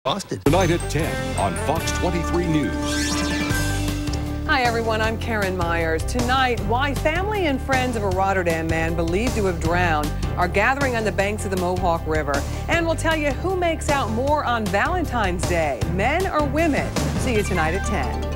Boston. Tonight at 10 on Fox 23 News. Hi everyone, I'm Karen Myers. Tonight, why family and friends of a Rotterdam man believed to have drowned are gathering on the banks of the Mohawk River. And we'll tell you who makes out more on Valentine's Day, men or women. See you tonight at 10.